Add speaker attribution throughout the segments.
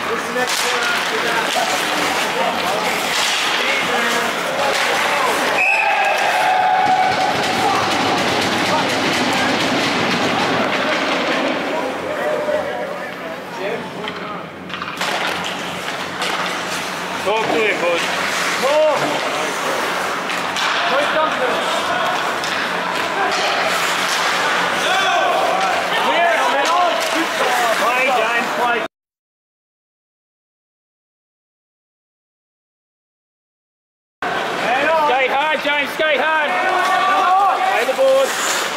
Speaker 1: Talk to him, bud.
Speaker 2: More! Right, Duncan! Clear, middle!
Speaker 1: Play, James, play. Skate hard, James, skate hard. Play the board.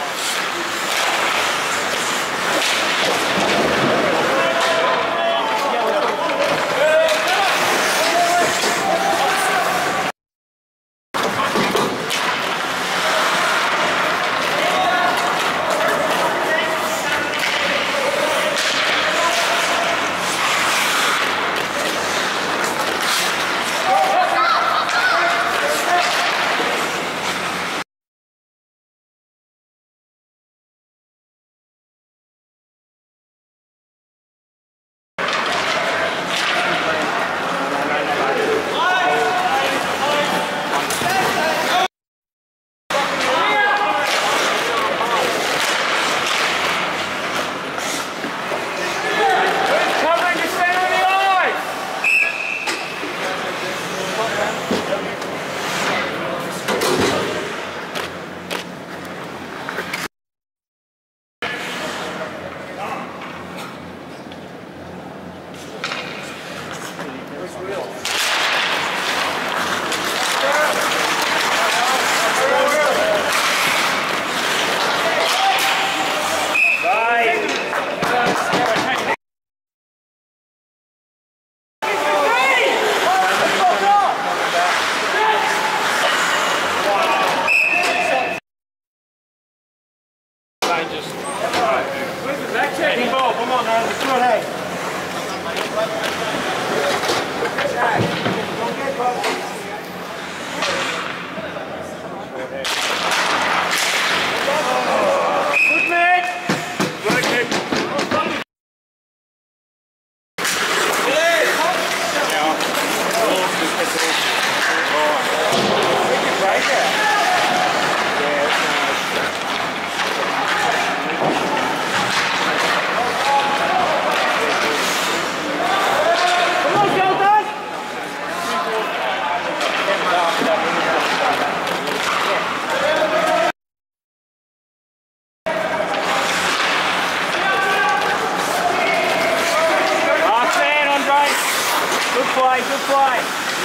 Speaker 1: Good play.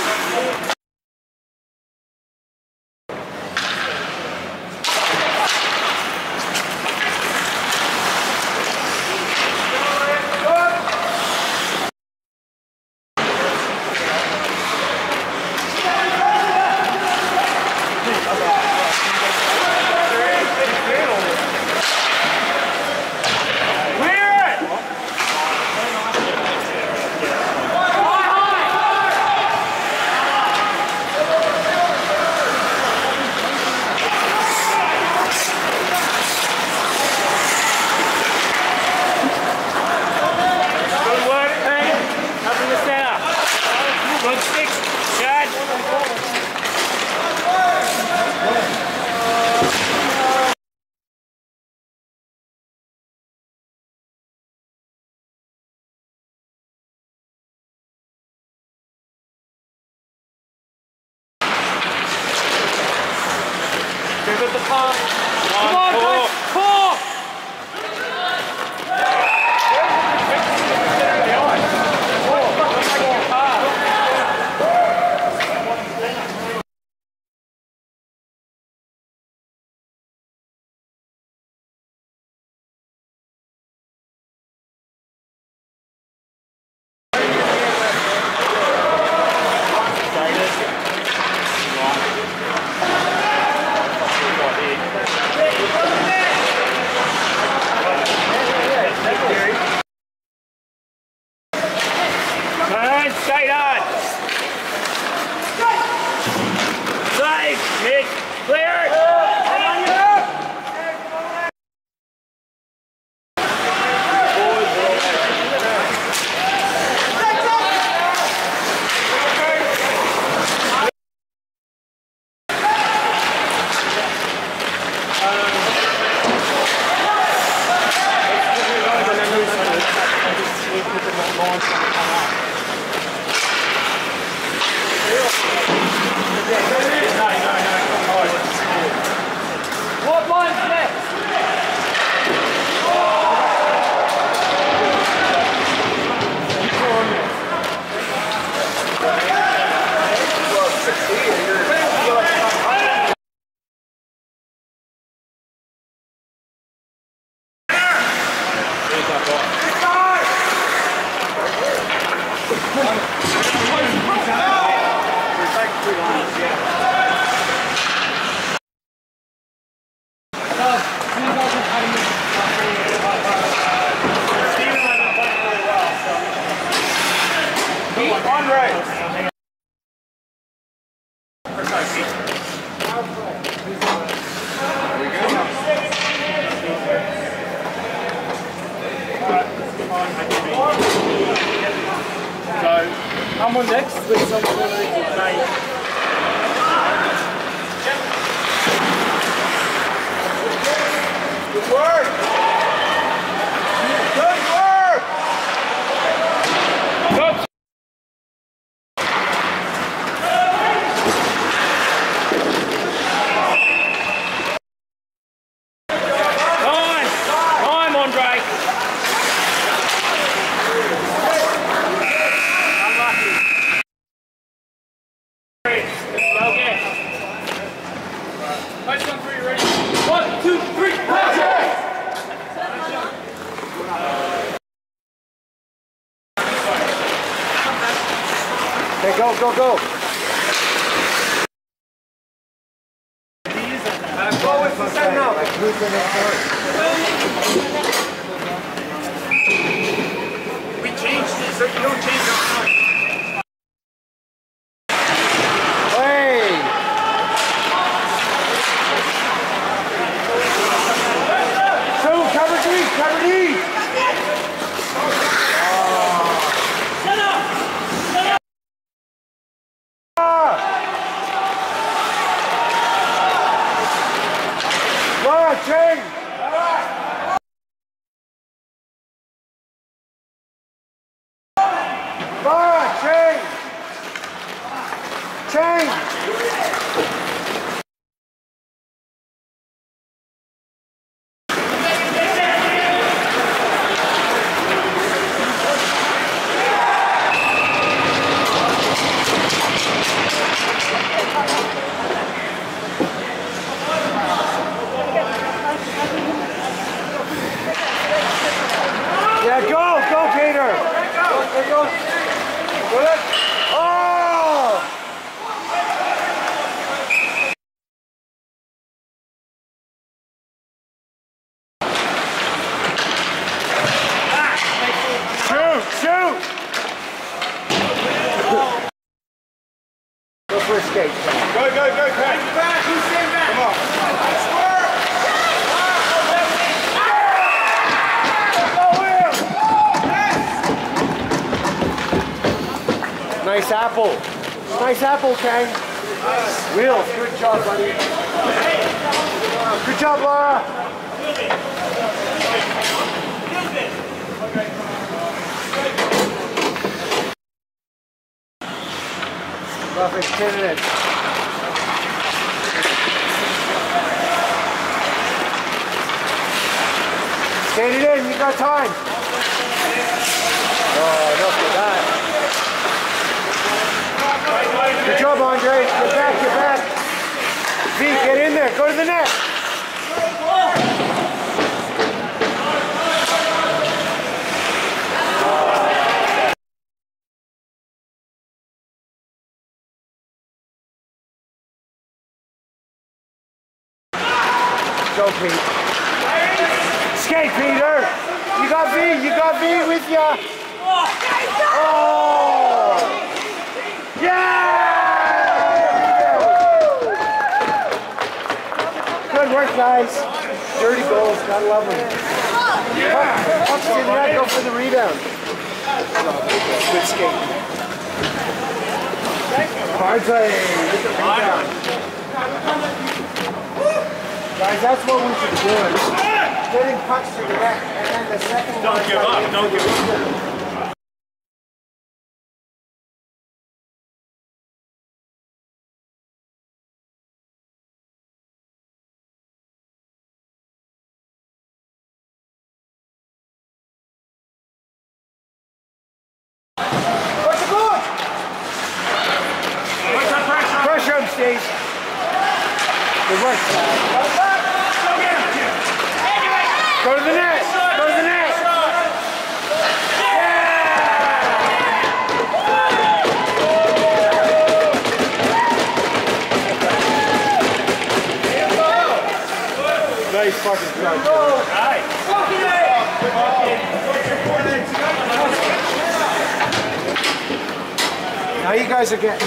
Speaker 1: Give it the pump. Come on, pull. Pull. Skate on! Safe! Hit! Clear! What line's next?
Speaker 2: I'm on next with someone who's mate. Good work! Good work!
Speaker 1: Good. Time, Andre.
Speaker 2: Okay, go, go, go. What's the set now? Who's the next one? We changed it, so you don't change it. Hey! Two, cover D, cover D! Change! Change! Change! Yeah, go, Peter! Go. Good. Oh! Shoot! Go for a skate. Go, Craig. Who's staying back? Come on. Nice apple. Nice apple, Kang. Wheels, good job, buddy. Good job, Laura. Perfect, 10 minutes. Skate it in, you got time. Oh, enough for that. Good job, Andre. Get back. V, get in there. Go to the net. Go, Pete. Skate, Peter. You got V with ya. Oh! Yeah! Good work, guys. Dirty goals, gotta love them. Pucks in that, go for the rebound. Good skate. Hard play. Get the rebound. Guys, that's what we should be doing. Getting pucks to the net, and then the second one.
Speaker 1: Don't give up.
Speaker 2: work, Chad. Go to the net! Go to the net! Nice fucking shot.
Speaker 1: Nice.
Speaker 2: Now you guys are getting...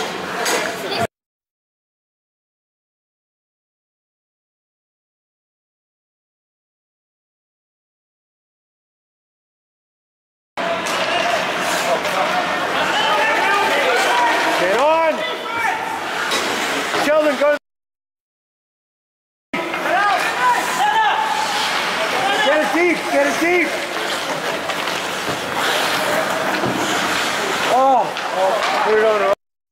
Speaker 2: Get on! Sheldon, go! Get it deep! Get it deep! Oh! Put it on.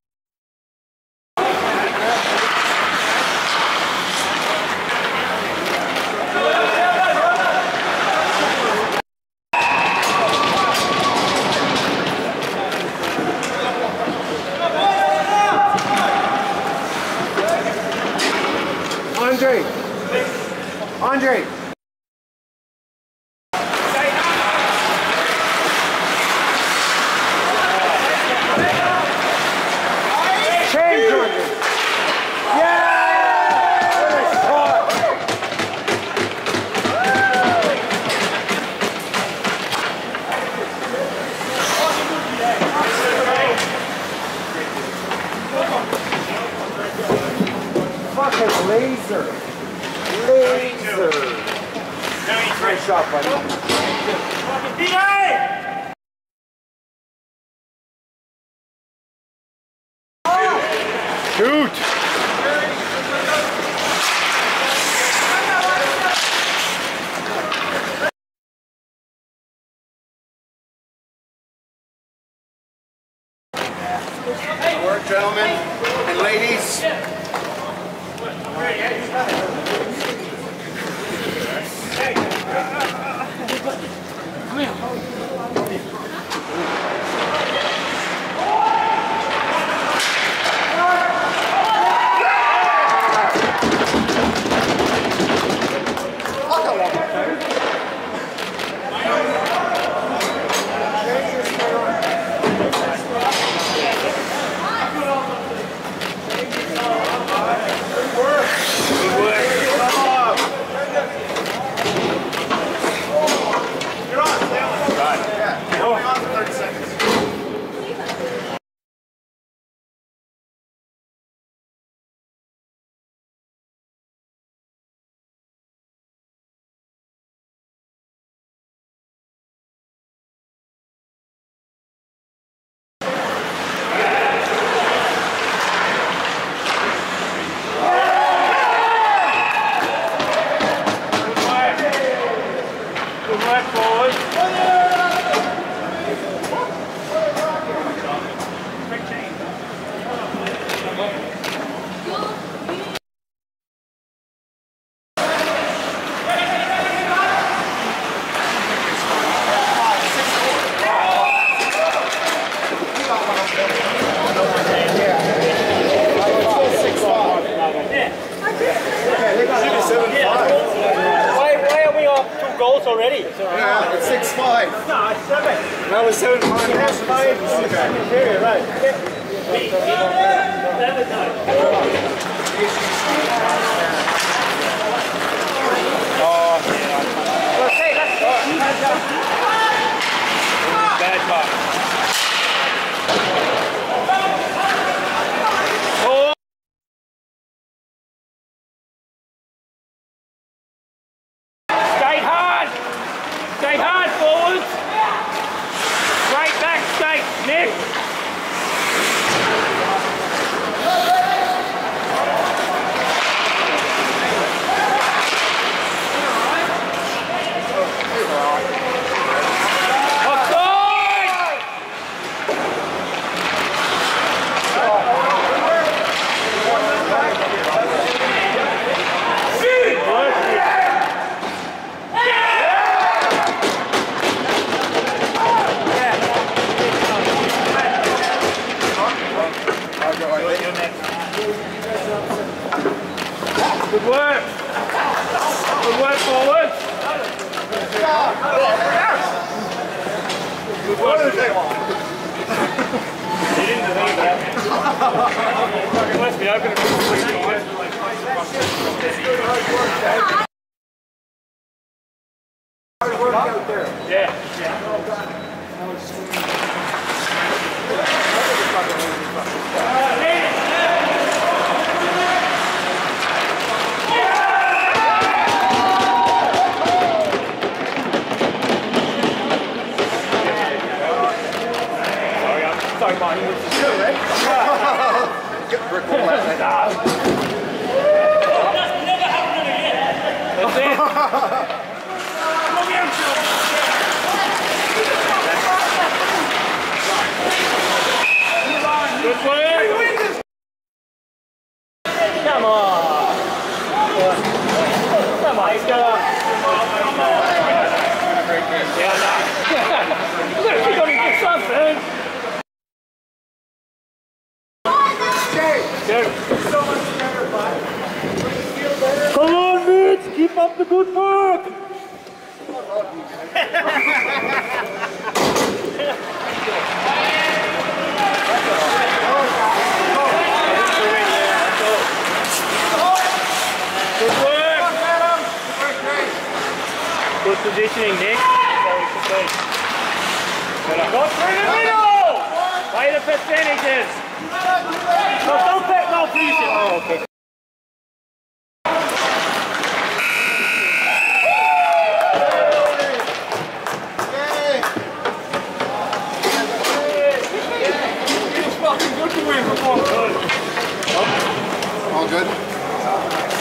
Speaker 2: Andre! Change, Andre! Fucking laser! Laser! Great shot, buddy. Shoot!
Speaker 3: Work, gentlemen and ladies.
Speaker 1: Already?
Speaker 3: Yeah, it's 6'5".
Speaker 1: No, it's 7.
Speaker 3: That was 7'5".
Speaker 1: Okay, right. Bad pop. Stay hard forwards. Straight back, skate, Nick. Offside! work. Good work forward. Good work. You didn't believe that. You must be open to
Speaker 2: Hard work out there.
Speaker 1: Yeah. Sorry, Marty.
Speaker 3: Good, right? Get brick wall out there.
Speaker 1: That's it. Good work. Come on. Come on, let's go. Yeah, no. Look, we got to get something. Come on, Mitch! Keep up the good work! Good work! Good positioning, Nick. Go through the middle! Play the percentages! No, don't take no please. Oh, okay.
Speaker 3: All good?